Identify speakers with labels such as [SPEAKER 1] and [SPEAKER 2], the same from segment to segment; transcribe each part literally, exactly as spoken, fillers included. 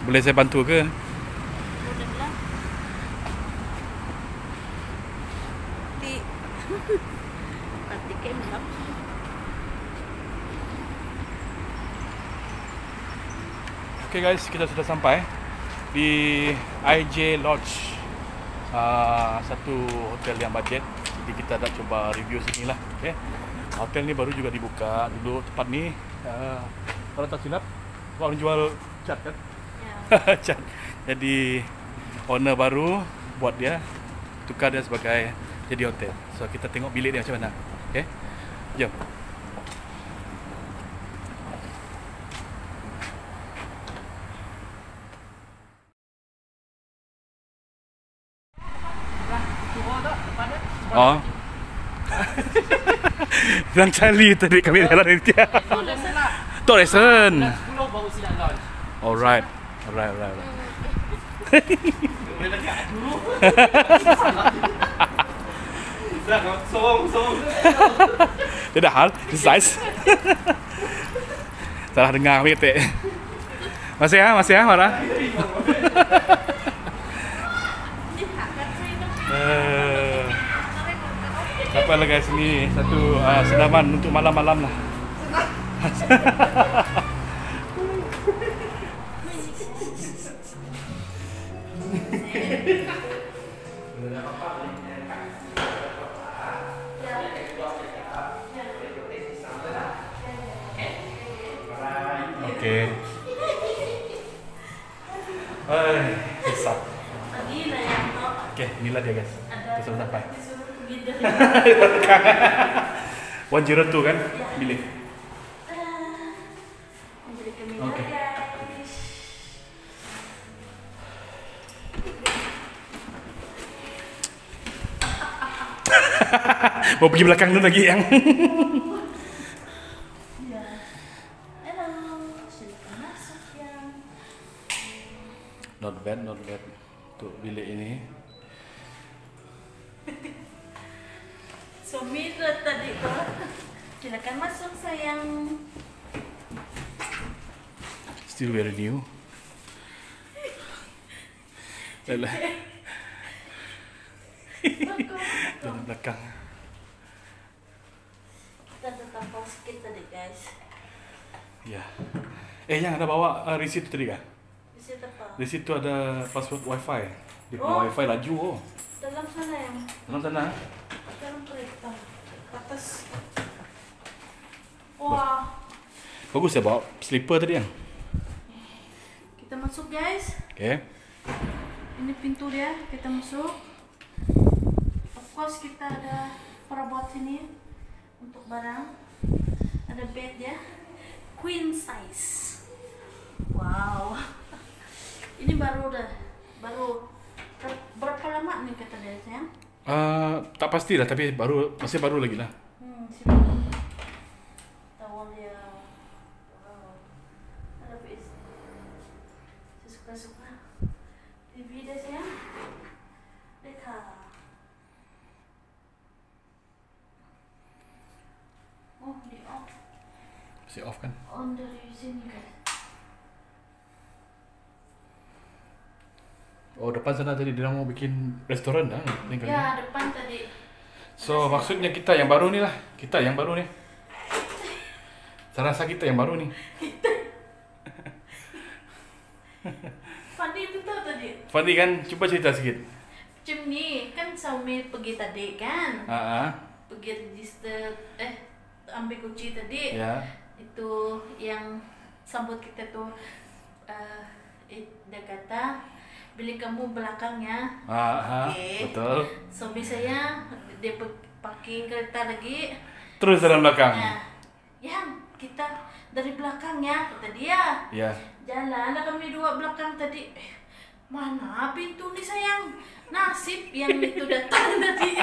[SPEAKER 1] Boleh saya bantu ke?
[SPEAKER 2] Bolehlah. Di Pati kayak belum.
[SPEAKER 1] Okay guys, kita sudah sampai di I J Lodge, uh, satu hotel yang budget. Jadi kita nak cuba review sini lah. Okay. Hotel ni baru juga dibuka dulu. Tempat ni uh, kalau tak silap orang jual cat kan?
[SPEAKER 2] Ya.
[SPEAKER 1] Cat. Jadi owner baru buat dia, tukar dia sebagai jadi hotel. So kita tengok bilik dia macam mana. Okay. Jom. Oh. Yang cari tadi kami jalan dia. Tok lesen.
[SPEAKER 3] sepuluh baru siap launch.
[SPEAKER 1] Alright. Alright, alright. alright.
[SPEAKER 3] Boleh dekat dulu. Dah kosong, kosong.
[SPEAKER 1] Tidak hal, size. Salah dengar kami kata. Masih ya, masih ya, marah. Eh, Sampai lah guys, ni satu uh, sedaman untuk malam-malam lah. Okey. Hai, besar.
[SPEAKER 2] Lagi lah yang tok.
[SPEAKER 1] Okey, inilah dia guys. Kita sudah sampai.
[SPEAKER 2] Disuruh pergi dari
[SPEAKER 1] one zero two kan? Bilik.
[SPEAKER 2] Jadi kami
[SPEAKER 1] Okey.
[SPEAKER 2] guys.
[SPEAKER 1] Mau pergi belakang dulu lagi yang.
[SPEAKER 2] Ya. Halo, silakan masuk ya.
[SPEAKER 1] Not bad, not bad. Untuk bilik ini.
[SPEAKER 2] Suami tadi tuh. Silakan masuk sayang.
[SPEAKER 1] Still very new. Lelah. Dalam belakang.
[SPEAKER 2] Kita tertampang sedikit tadi guys.
[SPEAKER 1] Ya. Eh, yang ada bawa uh, receipt tadi kah?
[SPEAKER 2] Di situ apa?
[SPEAKER 1] Di situ ada password wifi. Dia punya
[SPEAKER 2] Oh.
[SPEAKER 1] wifi laju oh.
[SPEAKER 2] Dalam sana yang
[SPEAKER 1] Dalam sana.
[SPEAKER 2] dalam kereta atas. Wah,
[SPEAKER 1] Bagus ya bawa slipper tadi yang.
[SPEAKER 2] kita masuk guys.
[SPEAKER 1] Okay.
[SPEAKER 2] Ini pintu dia, kita masuk. Of course kita ada perabot sini untuk barang. Ada bed ya, queen size. Wow. Ini baru dah, baru ber- berapa lama nih kata dia sayang?
[SPEAKER 1] Uh, tak pastilah tapi baru masih baru lagi lah.
[SPEAKER 2] Hmm, sini. Tawal dia. Wow. Ada P S. Saya suka-suka. T V dia sayang. Dekha. Oh, di off.
[SPEAKER 1] Masih off kan?
[SPEAKER 2] On dari sini guys.
[SPEAKER 1] Oh, depan sana tadi dia mau bikin restoran dah tinggal.
[SPEAKER 2] Ya, depan tadi.
[SPEAKER 1] So, maksudnya kita yang baru ni lah. Kita yang baru ni. Saya rasa kita yang baru ni.
[SPEAKER 2] Fandi betul tadi.
[SPEAKER 1] Fandi kan, cuba cerita sikit.
[SPEAKER 2] Macam ni, kan Saumi pergi tadi kan?
[SPEAKER 1] Ah, ah.
[SPEAKER 2] Pergi register, eh, ambil kunci tadi.
[SPEAKER 1] Ya.
[SPEAKER 2] Itu yang sambut kita tuh, uh, dia kata, bilik kamu belakangnya.
[SPEAKER 1] Ah, ah.
[SPEAKER 2] Okey.
[SPEAKER 1] Betul.
[SPEAKER 2] Suami saya, dia pe- parking kereta lagi.
[SPEAKER 1] Terus dalam belakang.
[SPEAKER 2] Nah, yang kita dari belakangnya, kata dia.
[SPEAKER 1] Ya.
[SPEAKER 2] Jalan lah kami dua belakang tadi. Eh, mana pintu ni sayang? Nasib yang itu datang tadi.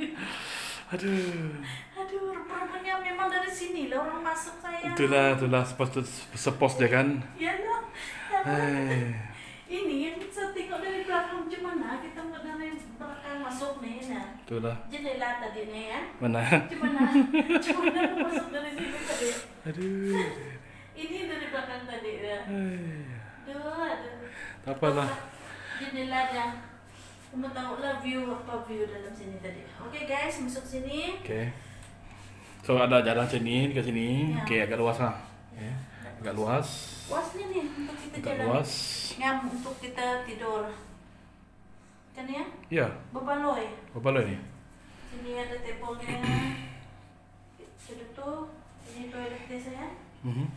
[SPEAKER 1] Aduh.
[SPEAKER 2] Aduh, rupanya memang dari sini lah orang masuk sayang.
[SPEAKER 1] Itulah, itulah sepos, sepos dia kan.
[SPEAKER 2] Iyalah. Ya,
[SPEAKER 1] Hei.
[SPEAKER 2] ini yang saya tengok dari belakang macam mana kita nggak dari belakang masuk nih, nah.
[SPEAKER 1] Itulah.
[SPEAKER 2] Jendela tadi nih ya.
[SPEAKER 1] Mana?
[SPEAKER 2] Macam mana? Macam mana aku masuk dari sini tadi?
[SPEAKER 1] Aduh.
[SPEAKER 2] Ini dari belakang tadi ya.
[SPEAKER 1] Hei.
[SPEAKER 2] Aduh, aduh.
[SPEAKER 1] Apalah.
[SPEAKER 2] Jendela dah. Kamu tahu lah view apa view dalam sini tadi. Oke guys, masuk sini.
[SPEAKER 1] Oke. So ada jalan sini ke sini.
[SPEAKER 2] Ya.
[SPEAKER 1] Oke, agak luas lah. Ya. Agak luas.
[SPEAKER 2] Luas nih nih untuk kita
[SPEAKER 1] Agak
[SPEAKER 2] jalan.
[SPEAKER 1] luas.
[SPEAKER 2] Ngam untuk kita tidur. Kan ya?
[SPEAKER 1] Ya,
[SPEAKER 2] Bebaloi.
[SPEAKER 1] apa lo ini?
[SPEAKER 2] Sini ada tepolnya. Itu tuh. Ini toilet biasa ya.
[SPEAKER 1] Mhm.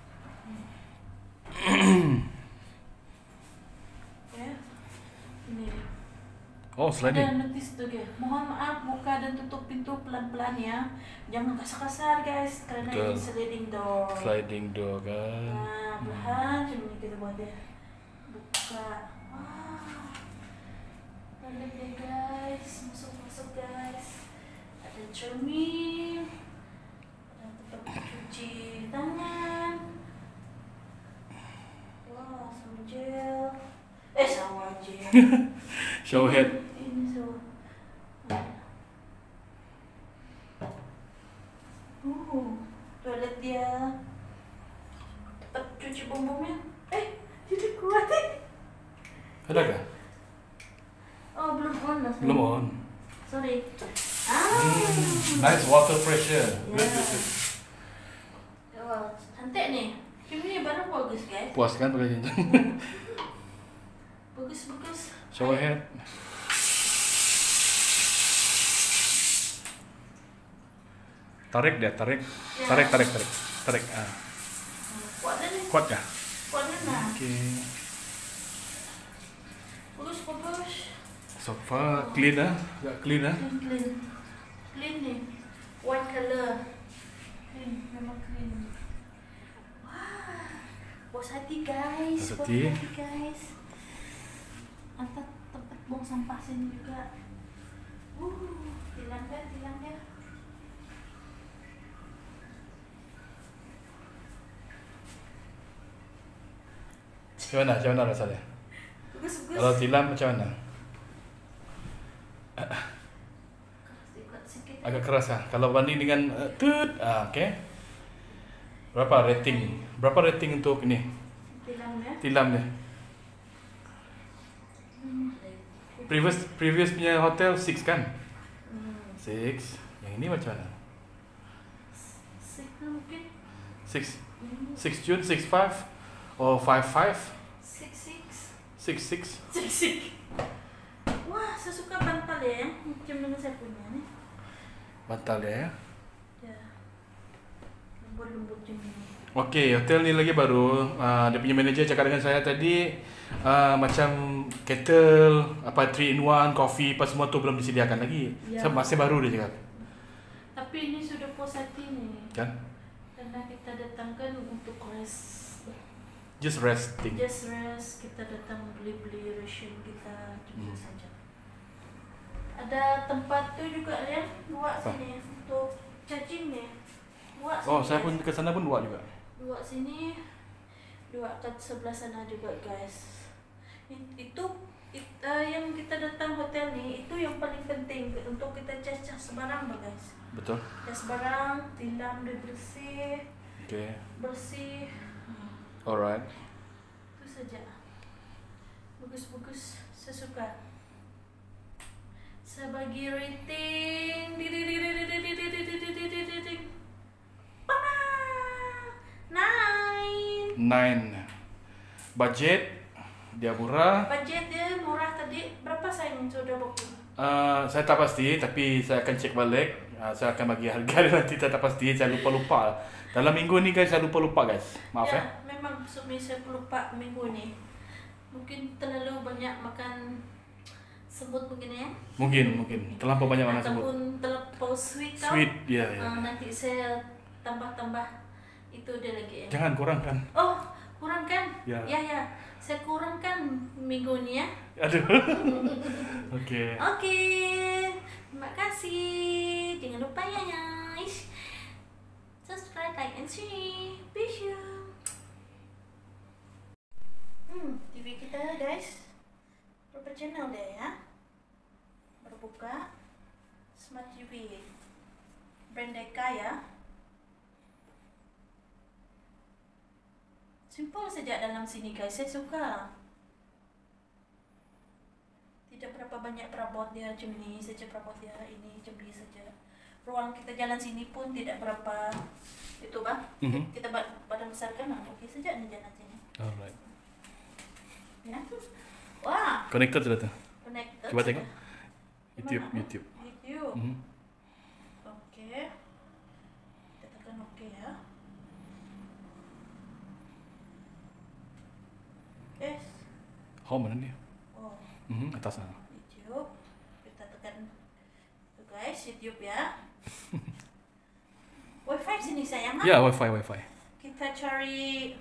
[SPEAKER 2] Ya. Ini.
[SPEAKER 1] Oh, sliding.
[SPEAKER 2] Ada notis tuh guys. Mohon maaf buka dan tutup pintu pelan-pelan ya. Jangan kasar-kasar guys karena
[SPEAKER 1] Betul.
[SPEAKER 2] ini sliding door.
[SPEAKER 1] Sliding door kan.
[SPEAKER 2] Nah, perlahan cuma ini kita buat ya. Buka. Wah. Lihat deh guys, masuk-masuk guys. Ada cermin. Ada tempat cuci tangan. Wah, sama gel. Eh, sama gel.
[SPEAKER 1] Shower head.
[SPEAKER 2] Ini so. Uh, toilet dia. Tempat cuci bumbungnya. Eh, tidak kuat eh.
[SPEAKER 1] Ada kah?
[SPEAKER 2] Oh, belum on lah.
[SPEAKER 1] Belum on.
[SPEAKER 2] Sorry. Ah.
[SPEAKER 1] Nice water pressure.
[SPEAKER 2] Ya.
[SPEAKER 1] Good, good, good.
[SPEAKER 2] Wah, cantik nih. Ini barang bagus guys.
[SPEAKER 1] Puas kan pakai cincin?
[SPEAKER 2] Bagus bagus.
[SPEAKER 1] Shower head. Tarik dia, tarik.
[SPEAKER 2] Ya.
[SPEAKER 1] Tarik, tarik, tarik. Tarik. Ah.
[SPEAKER 2] Kuat dah nih.
[SPEAKER 1] Kuat kah?
[SPEAKER 2] Kuat dah nah.
[SPEAKER 1] Oke.
[SPEAKER 2] Bagus bagus.
[SPEAKER 1] Sofa clean ah, agak clean ah.
[SPEAKER 2] Clean clean. Clean nih. White color. Clean, memang clean. Wah. Puas hati guys.
[SPEAKER 1] Puas
[SPEAKER 2] Puas
[SPEAKER 1] hati.
[SPEAKER 2] hati guys. Antar tempat buang sampah sini juga. Uh, tilang dah, tilang dah.
[SPEAKER 1] Macam mana? Macam mana rasanya?
[SPEAKER 2] Bagus bagus.
[SPEAKER 1] Kalau tilam macam mana?
[SPEAKER 2] Sikit sikit.
[SPEAKER 1] Agak keras ah. Kalau banding dengan uh, tut, ah, oke. Berapa rating? Berapa rating untuk ini?
[SPEAKER 2] Tilang dah.
[SPEAKER 1] Tilam dia. Previous previous punya hotel six kan?
[SPEAKER 2] Hmm.
[SPEAKER 1] Six. Yang ini macam mana?
[SPEAKER 2] Sikit mungkin.
[SPEAKER 1] Six.
[SPEAKER 2] Hmm.
[SPEAKER 1] Six June, six five, or five five,
[SPEAKER 2] Six six.
[SPEAKER 1] six six.
[SPEAKER 2] Six six. Wah, saya suka bantal ya. Macam dengan saya punya nih.
[SPEAKER 1] Bantal dia ya.
[SPEAKER 2] Ya. Lembut-lembut macam ini.
[SPEAKER 1] Okey, hotel ni lagi baru. Uh, dia punya manager cakap dengan saya tadi uh, macam kettle, apa three in one, coffee, apa semua tu belum disediakan lagi.
[SPEAKER 2] Ya.
[SPEAKER 1] So, masih baru dia cakap.
[SPEAKER 2] Tapi ini sudah puas hati nih.
[SPEAKER 1] Kan?
[SPEAKER 2] Karena kita datangkan untuk rest.
[SPEAKER 1] Just resting.
[SPEAKER 2] Just rest. Kita datang beli-beli ration kita
[SPEAKER 1] Hmm.
[SPEAKER 2] juga saja. Ada tempat tu juga ya, buat
[SPEAKER 1] Apa?
[SPEAKER 2] sini untuk charging nih. Buat
[SPEAKER 1] Oh,
[SPEAKER 2] sini,
[SPEAKER 1] saya
[SPEAKER 2] guys.
[SPEAKER 1] pun ke sana pun dua juga.
[SPEAKER 2] Dua sini, dua ke sebelah sana juga guys. It- Itu it, uh, yang kita datang hotel nih itu yang paling penting untuk kita cas-cas barang bah, guys.
[SPEAKER 1] Betul.
[SPEAKER 2] Cas barang, tilam dia bersih,
[SPEAKER 1] Okey.
[SPEAKER 2] bersih. Hmm,
[SPEAKER 1] Alright.
[SPEAKER 2] itu saja. Bagus-bagus, saya suka. Saya bagi rating. Nine.
[SPEAKER 1] Nine. Budget dia murah.
[SPEAKER 2] Budget dia murah tadi. Berapa sayang sudah booking?
[SPEAKER 1] Uh, saya tak pasti tapi saya akan cek balik. Uh, saya akan bagi harga dia nanti saya tak pasti. Saya lupa-lupa. Dalam minggu ni guys saya lupa-lupa guys. Maaf ya.
[SPEAKER 2] Ya, memang suami saya pelupa minggu ni. Mungkin terlalu banyak makan semut mungkin ya.
[SPEAKER 1] Mungkin mungkin terlampau banyak mana sebut.
[SPEAKER 2] Ataupun terlampau sweet tau.
[SPEAKER 1] Sweet ya ya.
[SPEAKER 2] Ah, nanti saya tambah-tambah itu dia lagi ya.
[SPEAKER 1] Jangan kurangkan.
[SPEAKER 2] Oh, kurang kan?
[SPEAKER 1] Ya.
[SPEAKER 2] Ya, ya. Saya kurangkan minggu ni ya.
[SPEAKER 1] Aduh. Okey.
[SPEAKER 2] Oke. Terima kasih. Jangan lupa ya guys. Subscribe, like, and share. Peace you. Hmm, T V kita guys. Berapa channel dia ya? Berbuka. Smart T V. Brand Deka ya. Simple saja dalam sini guys. Saya suka. banyak perabot dia macam ni saja, perabot dia ini macam ni saja. Ruang kita jalan sini pun tidak berapa itu bang.
[SPEAKER 1] Mhm.
[SPEAKER 2] Kita badan besarkan lah, okey saja ni jalan sini.
[SPEAKER 1] Alright.
[SPEAKER 2] Ya. Wah.
[SPEAKER 1] Connected sudah tu.
[SPEAKER 2] Connected.
[SPEAKER 1] Coba tengok.
[SPEAKER 2] Di
[SPEAKER 1] YouTube,
[SPEAKER 2] mana?
[SPEAKER 1] YouTube.
[SPEAKER 2] YouTube.
[SPEAKER 1] Mhm.
[SPEAKER 2] Okey. Kita tekan okey ya. Yes.
[SPEAKER 1] Home mana ni?
[SPEAKER 2] Oh.
[SPEAKER 1] Mhm, atas sana.
[SPEAKER 2] YouTube. Kita tekan tu guys, YouTube ya. Wi-Fi sini sayang. ha?
[SPEAKER 1] Ya, wifi, wifi.
[SPEAKER 2] Kita cari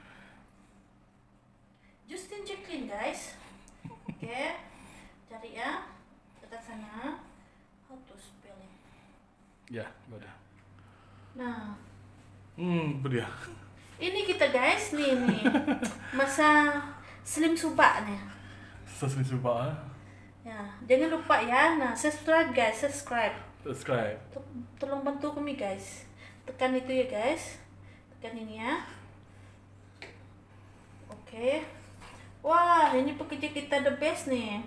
[SPEAKER 2] Justin Jacqueline guys. Oke. Cari ya. Dekat sana. How to spell it?
[SPEAKER 1] Ya, gak ada.
[SPEAKER 2] Nah,
[SPEAKER 1] Hmm, itu dia.
[SPEAKER 2] ini kita guys nih nih. Masa Slim Subak nih.
[SPEAKER 1] Sesuai coba.
[SPEAKER 2] Ya, jangan lupa ya. Nah, subscribe guys, subscribe.
[SPEAKER 1] Subscribe.
[SPEAKER 2] T- Tolong bantu kami guys. Tekan itu ya guys. Tekan ini ya. Oke. Wah, ini pekerja kita the best nih.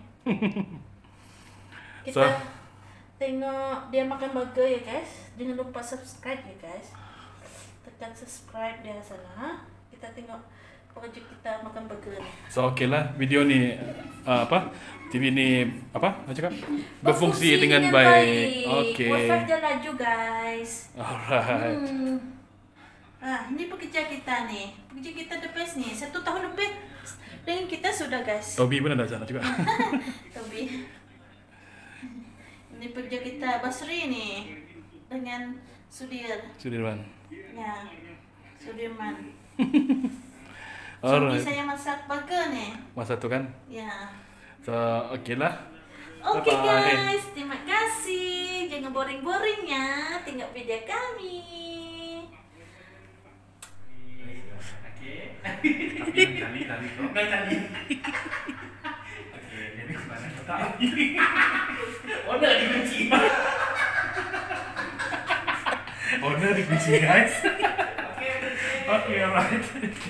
[SPEAKER 2] Kita
[SPEAKER 1] So-
[SPEAKER 2] tengok dia makan burger ya guys. Jangan lupa subscribe ya guys. Tekan subscribe dia sana. Kita tengok pekerja kita makan burger nih.
[SPEAKER 1] So, oke lah video ni uh, apa? T V ni apa? Apa cakap? Berfungsi dengan, baik. Oke.
[SPEAKER 2] Wi-Fi dia laju guys.
[SPEAKER 1] Alright.
[SPEAKER 2] Hmm. Ah, ini pekerja kita nih. Pekerja kita the best nih. Satu tahun lebih dengan kita sudah guys.
[SPEAKER 1] Tobi pun ada sana juga.
[SPEAKER 2] Tobi. Ini pekerja kita Basri nih dengan Sudir.
[SPEAKER 1] Sudirman.
[SPEAKER 2] Ya, Sudirman. Suami
[SPEAKER 1] Alright.
[SPEAKER 2] saya masak burger nih.
[SPEAKER 1] Masa tu kan.
[SPEAKER 2] Ya.
[SPEAKER 1] So, oke lah.
[SPEAKER 2] Oke
[SPEAKER 1] Bye-bye.
[SPEAKER 2] guys, terima kasih. Jangan boring-boring ya. Tengok video kami.
[SPEAKER 1] Tali, tali,
[SPEAKER 3] Nggak tadi.
[SPEAKER 1] Oke, jadi kemana kita?
[SPEAKER 3] Owner dikunci.
[SPEAKER 1] Owner dikunci guys. Oke, alright.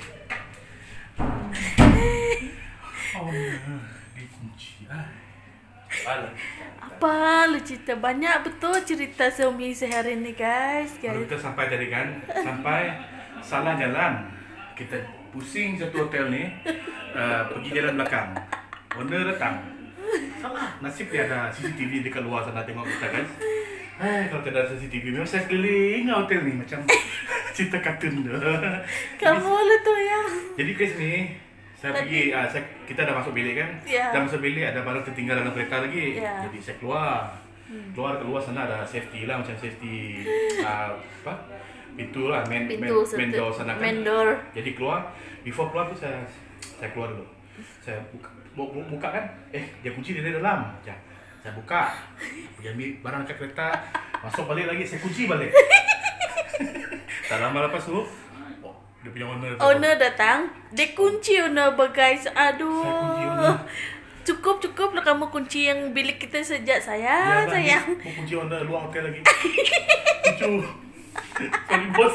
[SPEAKER 1] Owner dikunci. Alah.
[SPEAKER 2] Apa lu cerita banyak betul cerita suami sehari ini guys.
[SPEAKER 1] Baru
[SPEAKER 2] Guys.
[SPEAKER 1] kita sampai tadi kan, sampai salah jalan. Kita pusing satu hotel ni, uh, pergi jalan belakang. Owner datang. Sama, nasib dia ada C C T V dekat luar sana tengok kita kan. Eh, kalau tidak ada C C T V, memang saya keliling hotel ni macam cerita kartun tu.
[SPEAKER 2] Kamu lu tuh yang
[SPEAKER 1] Jadi Chris ni, saya
[SPEAKER 2] Tadi-
[SPEAKER 1] pergi, uh, saya, kita dah masuk bilik kan.
[SPEAKER 2] Ya.
[SPEAKER 1] Dah masuk bilik, ada barang tertinggal dalam kereta lagi.
[SPEAKER 2] Ya.
[SPEAKER 1] Jadi saya keluar. Keluar keluar sana ada safety lah, macam safety uh, apa? Pintu lah, main, main,
[SPEAKER 2] pintu
[SPEAKER 1] main door sana kan.
[SPEAKER 2] main door.
[SPEAKER 1] Jadi keluar, before keluar tu saya saya keluar dulu. Saya buka, bu- bu- buka kan, eh dia kunci dia di dalam. Macam, saya buka, pergi ambil barang dekat kereta, masuk balik lagi, saya kunci balik. Tak lama lepas tu, oh, dia punya owner tu.
[SPEAKER 2] Owner datang, dia kunci owner guys. Aduh.
[SPEAKER 1] Saya kunci owner.
[SPEAKER 2] Cukup cukup lah kamu kunci yang bilik kita sejak saya,
[SPEAKER 1] Dia
[SPEAKER 2] sayang.
[SPEAKER 1] lagi, mau kunci owner luar hotel lagi. Lucu. Sorry bos.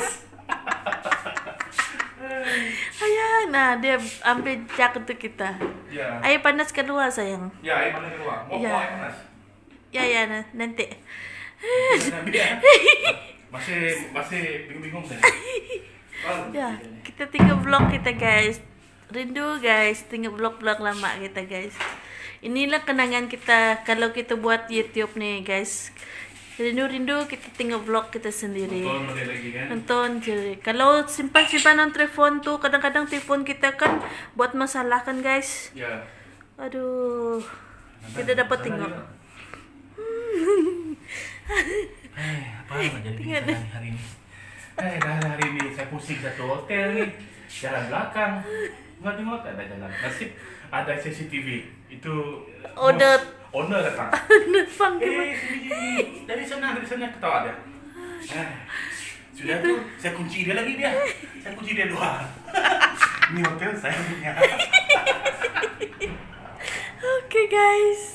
[SPEAKER 2] Ayah, nah dia ambil jak untuk kita.
[SPEAKER 1] Ya.
[SPEAKER 2] Air panas keluar sayang.
[SPEAKER 1] Ya, air panas keluar. Mau
[SPEAKER 2] Ya.
[SPEAKER 1] keluar air panas.
[SPEAKER 2] Ya ya nah, nanti.
[SPEAKER 1] Jangan ambil ya. Masih masih bingung-bingung tadi.
[SPEAKER 2] Ya, kita tengok vlog kita guys. Rindu guys, tengok vlog-vlog lama kita guys. Inilah kenangan kita kalau kita buat YouTube nih guys. Rindu-rindu kita tengok vlog kita sendiri.
[SPEAKER 1] Nonton boleh lagi kan?
[SPEAKER 2] Nonton jadi. Kalau simpan-simpanan telepon tuh kadang-kadang telepon kita kan buat masalah kan guys.
[SPEAKER 1] Ya.
[SPEAKER 2] Aduh. Kita dapat
[SPEAKER 1] Sana
[SPEAKER 2] tengok.
[SPEAKER 1] juga. Eh, apa yang jadi
[SPEAKER 2] Tengok
[SPEAKER 1] pikiran hari ini? Eh, dah hari ini saya pusing satu hotel ni. Jalan belakang. Nggak tengok tak ada jalan. Nasib ada C C T V. Itu
[SPEAKER 2] Owner.
[SPEAKER 1] bos- owner datang.
[SPEAKER 2] Nepang
[SPEAKER 1] Eh,
[SPEAKER 2] kemana?
[SPEAKER 1] sini, sini. Dari sana, dari sana ketawa dia. Eh, sudah tu, saya kunci dia lagi dia. Saya kunci dia luar. Ini hotel saya punya.
[SPEAKER 2] Oke guys.